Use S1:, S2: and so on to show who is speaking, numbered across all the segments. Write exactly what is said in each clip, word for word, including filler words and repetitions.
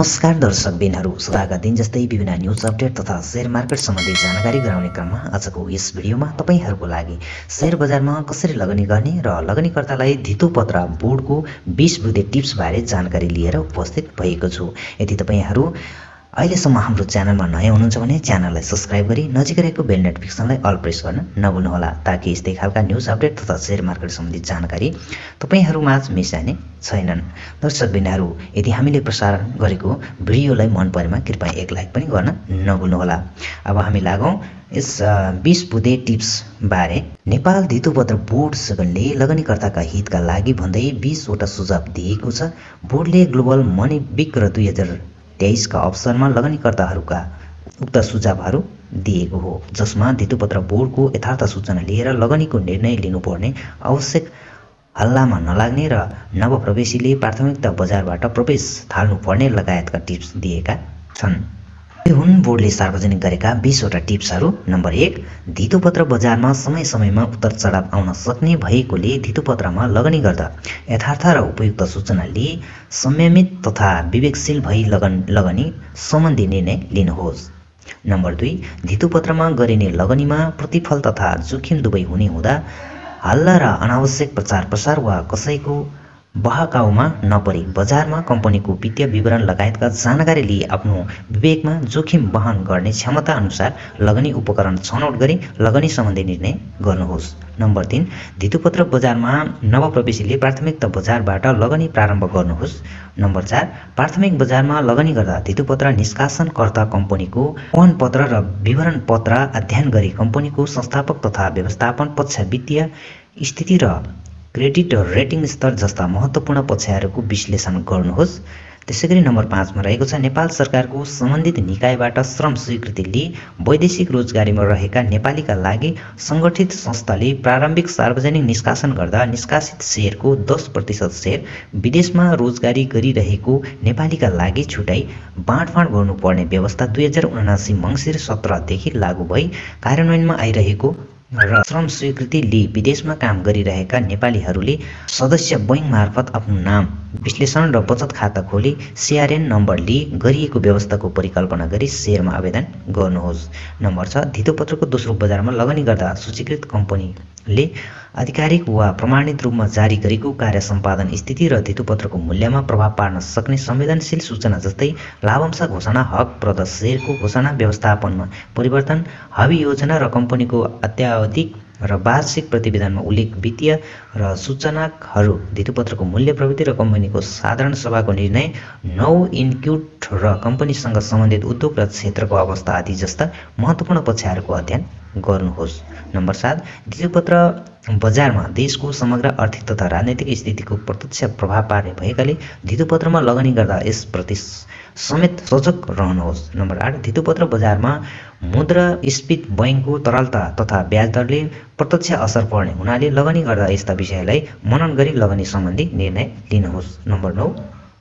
S1: नमस्कार दर्शक बिनहरू, सदाका दिन जस्तै विभिन्न न्यूज अपडेट तथा शेयर मार्केट सम्बन्धी जानकारी गराउने क्रममा आजको यस भिडियोमा तपाईहरुको लागि शेयर बजारमा कसरी लगानी गर्ने र लगानीकर्तालाई धितोपत्र बोर्डको बीस बुँदे टिप्स बारे जानकारी लिएर उपस्थित भएको छु। यदि तपाईहरु अहिलेसम्म हाम्रो च्यानलमा नयाँ हुनुहुन्छ भने च्यानललाई सब्स्क्राइब गरी नजिकै रहेको बेल नोटिफिकेसनलाई अल प्रेस गर्न नभुल्नुहोला, ताकि यस्तै खालका न्यूज अपडेट तथा शेयर मार्केट सम्बन्धी जानकारी तपाईहरुमाझ मिस हुने छैनन्। दर्शक बिनहरू, यदि हामीले प्रसारण गरेको भिडियोलाई मन परेमा कृपया एक लाइक पनि गर्न नभुल्नुहोला। अब हामी लागौं यस बीस बुँदे टिप्स बारे। नेपाल धितोपत्र बोर्डले लगानीकर्ताका हितका लागि भन्दै बीस वटा सुझाव दिएको छ। बोर्डले ग्लोबल मनी विक र दुई हजार तेईस का अवसरमा लगानीकर्ताहरूका उक्त सुझावहरू दिएको हो, जसमा धितोपत्र बोर्डको यथार्थ सूचना लिएर लगानीको निर्णय लिनुपर्ने, आवश्यक हल्लामा नलाग्ने र नवप्रवेशीले प्राथमिकता बजारबाट प्रवेश थाल्नुपर्ने लगायतका टिप्स दिएका छन्। यो हुन् बोर्डले सार्वजनिक गरेका बीस वटा टिप्सहरू। नम्बर एक, धितोपत्र बजारमा समय समयमा उतार चढाव आउन सक्ने भएकोले धितोपत्रमा लगानी गर्दा यथार्थ र उपयुक्त सूचना लिई संयमित तथा विवेकशील भई लगन लगानी सम्बन्धी निर्णय लिनुहोस्। नम्बर दुई, धितोपत्रमा गरिने लगानीमा प्रतिफल तथा जोखिम दुवै हुने हुँदा हल्ला र अनावश्यक प्रचार प्रसार वा कसैको बहकाउमा नपरी बजारमा कम्पनीको वित्तीय विवरण लगायतका जानकारी लिई आफ्नो विवेकमा जोखिम वहन गर्ने क्षमता अनुसार लगानी उपकरण छनौट गरी लगानी सम्बन्धी निर्णय गर्नुहोस्। नम्बर तीन, धितोपत्र बजारमा नवप्रवेशीले प्राथमिकता बजारबाट लगानी प्रारम्भ गर्नुहोस्। नम्बर चार, प्राथमिक बजारमा लगानी गर्दा धितोपत्र निष्कासनकर्ता कम्पनीको आह्वान पत्र र विवरण पत्र अध्ययन गरी कम्पनीको संस्थापक तथा व्यवस्थापन पक्ष, वित्तीय स्थिति र क्रेडिट रेटिङ स्तर जस्ता महत्त्वपूर्ण पक्षहरूको विश्लेषण गर्नुहोस्। त्यसैगरी नम्बर पाँचमा रहेको छ, नेपाल सरकारको सम्बन्धित निकायबाट श्रम स्वीकृति लिई वैदेशिक रोजगारीमा रहेका नेपालीका लागि सङ्गठित संस्थाले प्रारम्भिक सार्वजनिक निष्कासन गर्दा निष्कासित शेयरको दस प्रतिशत शेयर विदेशमा रोजगारी गरिरहेको नेपालीका लागि छुट्याई बाँडफाँड गर्नुपर्ने व्यवस्था दुई हजार उनासी मङ्सिर सत्रदेखि लागू भई कार्यान्वयनमा आइरहेको र श्रम स्वीकृति लिई विदेशमा काम गरिरहेका नेपालीहरूले सदस्य बैंक मार्फत आफ्नो नाम विश्लेषण र बचत खाता खोली सीआरएन नम्बर लिई गरिएको व्यवस्थाको परिकल्पना गरी शेयरमा आवेदन गर्नुहोस्। नम्बर छ, धितोपत्रको दोस्रो बजारमा लगानी गर्दा सूचीकृत कम्पनीले आधिकारिक वा प्रमाणित रूपमा जारी गरेको कार्य सम्पादन स्थिति र धितोपत्रको मूल्यमा प्रभाव पार्न सक्ने संवेदनशील सूचना जस्तै लाभांश घोषणा, हक प्रदत्त शेयरको घोषणा, व्यवस्थापनमा परिवर्तन, हबी योजना र कम्पनीको अत्यावधिक र वार्षिक प्रतिवेदनमा उल्लेख वित्तीय र सूचनाहरू, धितोपत्रको मूल्य प्रवृत्ति र कम्पनीको साधारण सभाको निर्णय, नौ इन्क्युट र कम्पनीसँग सम्बन्धित उद्योग र क्षेत्रको अवस्था आदि जस्ता महत्त्वपूर्ण पक्षहरूको अध्ययन गर्नुहोस्। नम्बर सात, धितोपत्र बजारमा देशको समग्र आर्थिक तथा राजनैतिक स्थितिको प्रत्यक्ष प्रभाव पार्ने भएकाले धितोपत्रमा लगानी गर्दा यसप्रति समेत सजग रहनुहोस्। नम्बर आठ, धितोपत्र बजारमा मुद्रास्फीति, बैंकको तरलता तथा ब्याज दरले प्रत्यक्ष असर पर्ने हुनाले लगानी गर्दा यस्ता विषयलाई मनन गरी लगानी सम्बन्धी निर्णय लिनुहोस्। नम्बर नौ,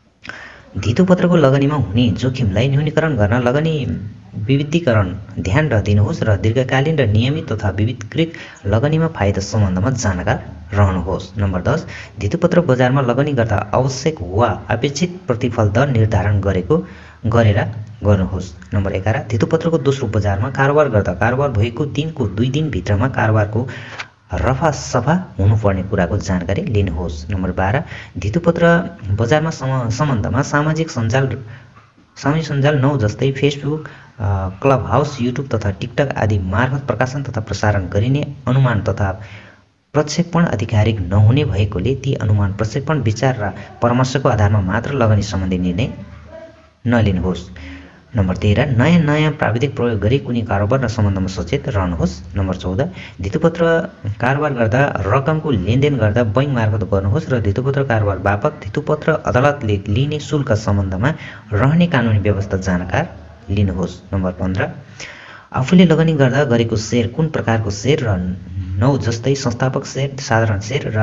S1: धितोपत्रको लगानीमा हुने जोखिमलाई न्यूनीकरण गर्न लगानी विविधीकरण ध्यान र दिनुहोस् र दीर्घकालीन र नियमित तथा विविधीकृत लगानीमा फाइदा सम्बन्धमा जानकार रहनुहोस्। नम्बर दस, धितोपत्र बजारमा लगानी गर्दा आवश्यक वा अपेक्षित प्रतिफल दर निर्धारण गरेको गरेर गर्नुहोस्। नम्बर एघार, धितोपत्रको दोस्रो बजारमा कारोबार गर्दा कारोबार भएको दिनको दुई दिन भित्रमा कारोबारको रफा सफा हुनुपर्ने कुराको जानकारी लिनुहोस्। नम्बर बाह्र, धितोपत्र बजारमा सम्बन्धमा सामाजिक सञ्जाल सामाजिक सञ्जाल नौ जस्तै फेसबुक, क्लब हाउस, युट्युब तथा टिकटक आदि मार्फत प्रकाशन तथा प्रसारण गरिने अनुमान तथा प्रक्षेपण आधिकारिक नहुने भएकोले ती अनुमान, प्रक्षेपण, विचार र परामर्शको आधारमा मात्र लगानी सम्बन्धी निर्णय नलिनुहोस्। नम्बर तेह्र, नयाँ नयाँ प्राविधिक प्रयोग गरी कुनै कारोबार र सम्बन्धमा सचेत रहनुहोस्। नम्बर चौध, धितोपत्र कारोबार गर्दा रकमको लेनदेन गर्दा बैंक मार्फत गर्नुहोस् र धितोपत्र कारोबार बापत धितोपत्र अदालतले लिने शुल्क सम्बन्धमा रहने कानुनी व्यवस्था जानकार लिनुहोस्। नम्बर पन्ध्र, आफूले लगानी गर्दा गरेको शेयर कुन प्रकारको शेयर र नौ जस्तै संस्थापक शेयर, साधारण शेयर र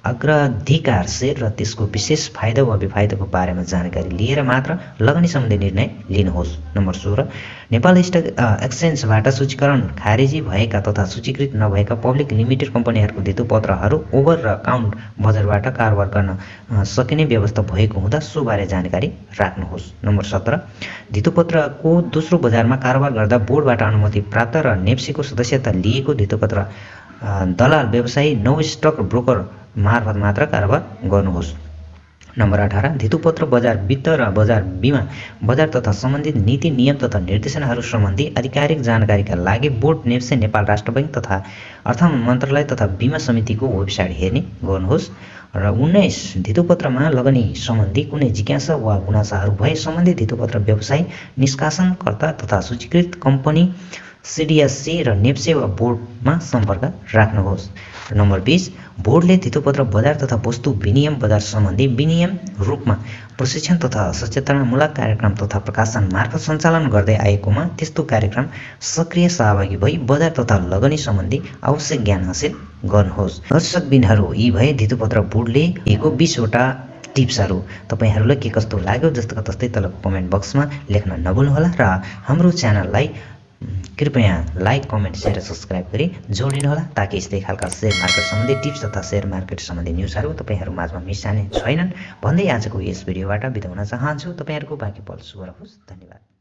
S1: अग्राधिकार सेयर र त्यसको विशेष फाइदा वा बेफाइदाको बारेमा जानकारी लिएर मात्र लगानी सम्बन्धी निर्णय लिनुहोस्। नम्बर सोह्र, नेपाल स्टक एक्सचेन्जबाट सूचीकरण खारेजी भएका तथा सूचीकृत नभएका पब्लिक लिमिटेड कम्पनीहरूको धितोपत्रहरू ओभर र काउन्ट बजारबाट कारोबार गर्न सकिने व्यवस्था भएको हुँदा सोबारे जानकारी राख्नुहोस्। नम्बर सत्र, धितोपत्रको दोस्रो बजारमा कारोबार गर्दा बोर्डबाट अनुमति प्राप्त र नेप्सीको सदस्यता लिएको धितोपत्र दलाल व्यवसायी नौ स्टक ब्रोकर मार्फत मात्र कारोबार गर्नुहोस्। नम्बर अठार, धितोपत्र बजार वित्त र बजार बिमा बजार तथा सम्बन्धित नीति नियम तथा निर्देशनाहरू सम्बन्धी आधिकारिक जानकारीका लागि बोर्ड, नेप्से, नेपाल राष्ट्र बैङ्क तथा अर्थ मन्त्रालय तथा बिमा समितिको वेबसाइट हेर्ने गर्नुहोस्। र उन्नाइस, धितोपत्रमा लगानी सम्बन्धी कुनै जिज्ञासा वा गुनासाहरू भए सम्बन्धित धितोपत्र व्यवसायी निष्कासनकर्ता तथा सूचीकृत कम्पनी सिडिएससी र नेप्से वा बोर्डमा सम्पर्क राख्नुहोस्। नम्बर बीस, बोर्डले धितोपत्र बजार तथा वस्तु विनिमय बजार सम्बन्धी विनियम रूपमा प्रशिक्षण तथा सचेतनामूलक कार्यक्रम तथा प्रकाशन मार्फत सञ्चालन गर्दै आएकोमा त्यस्तो कार्यक्रम सक्रिय सहभागी भई बजार तथा लगानी सम्बन्धी आवश्यक ज्ञान हासिल गर्नुहोस्। दर्शकबिनहरू, यी भए धितोपत्र बोर्डले दिएको बीसवटा टिप्सहरू। तपाईँहरूलाई के कस्तो लाग्यो जस्तोका तस्तै तलको कमेन्ट बक्समा लेख्न नभुल्नुहोला र हाम्रो च्यानललाई कृपया लाइक, कमेन्ट, सेयर र सब्सक्राइब गरी जोडिनुहोला ताकि यस्तै खालका सेयर मार्केट सम्बन्धी टिप्स तथा सेयर मार्केट सम्बन्धी न्युजहरू तपाईँहरू माझमा मिसाने छैनन् भन्दै आजको यस भिडियोबाट बिदा हुन चाहन्छु। तपाईँहरूको बाँकी पल शुभ रहोस्। धन्यवाद।